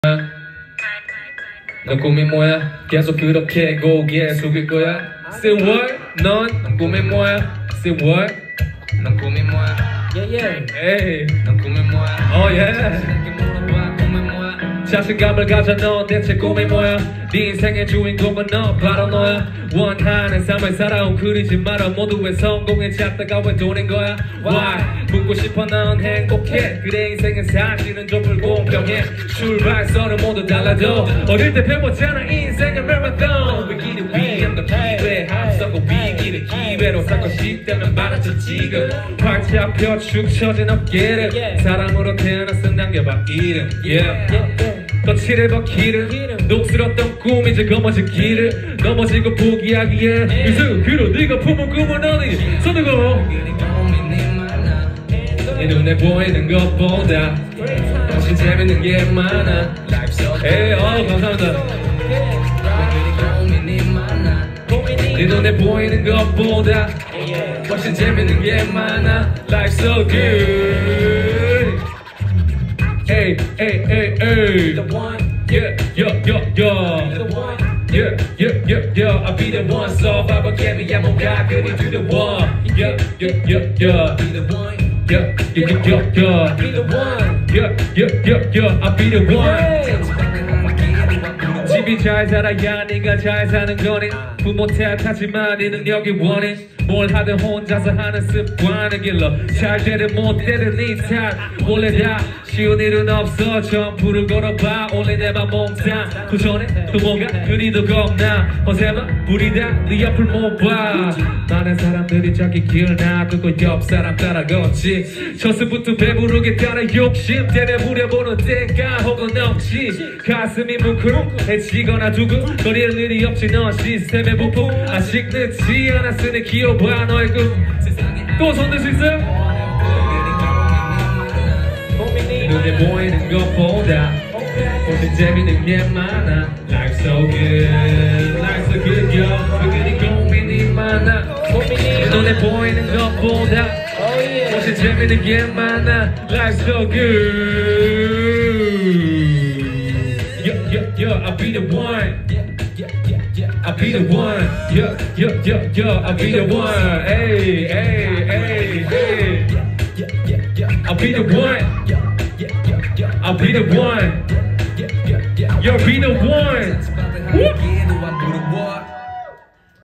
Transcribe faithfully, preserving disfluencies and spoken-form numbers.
넌 꿈이 뭐야? 계속 그렇게 고개 숙일 거야? Say what? 넌 꿈이 뭐야? Say what? 넌 꿈이 뭐야? Yeah, yeah. Hey, 넌 꿈이 뭐야? oh yeah. 자신감을 가져 넌 대체 꿈이 뭐야? 네 인생의 주인공은 너 바로 너야. 원하는 삶을 살아온 그리지 말아. 모두의 성공에 찾다가 왜 돈인 거야? Why? 묻고 싶어 넌 행복해. 그래 인생은 사실은 좀 불공평해. 출발선은 모두 달라도 어릴 때 배웠잖아 인생은 멸망도 위기를 위한 건 기회 앞서고 위기를 기회로 삼고 싶다면 말하지 지금 활짝 펴 축 처진 어깨를 사람으로 태어나서 남겨봐 이름 yeah. 거칠을 벗기를 녹슬었던 꿈이 이제 검어진 길을 넘어지고 포기하기에 미숙으로 네가 품은 꿈은 어디 서두고 네 눈에 보이는 것보다 훨씬 재밌는 게 많아. 에이 어 감사합니다. 네 눈에 보이는 것보다 훨씬 재밌는 게 많아. Life's so good. Hey, hey, hey, hey. The one. Yeah, yeah, yeah, yeah. The one. Yeah, yeah, yeah, yeah. I'll be the one. So if I forget me, I'm gonna do the one. Yeah, yeah, yeah, yeah. Be the one. Yeah, yeah, yeah, yeah, yeah. Be the one. Yeah, yeah, yeah, yeah. I'll be the one. 집이 잘 살아야 네가 잘 사는 거니 부모 탓하지만 네 능력이 원해 뭘 하든 혼자서 하는 습관의 길로 잘 되든 못 되든 네 탓 원래 다 쉬운 일은 없어 점프를 걸어봐 원래 내 맘 몽상 그 전에 또 뭔가 그리도 겁나 어세마 부리다 네 옆을 못봐 많은 사람들이 자기 길 놔두고 옆 사람 따라 걷지 첫수부터 배부르겠다는 욕심 때문에 부려보는 때가 혹은 없지 가슴이 뭉클해지거나 두근거릴 일이 없지 넌 시스템의 부품 아직 늦지 않았으니 기어봐 너의 꿈 또 손들 수 있어요? 눈에 보이는 것보다 훨씬 재밌는 게 많아. Life's so good, life's so good, yo. 은근히 고민이 많아. 눈에 보이는 것보다 훨씬 재밌는 게 많아. Life's so good. Yeah, yeah, yeah, I'll be the one. I'll be the one. Yeah, yeah, yeah, yeah, I'll be the one. Hey, hey, hey, hey. I'll be the one. I'll be the one. You'll be the one.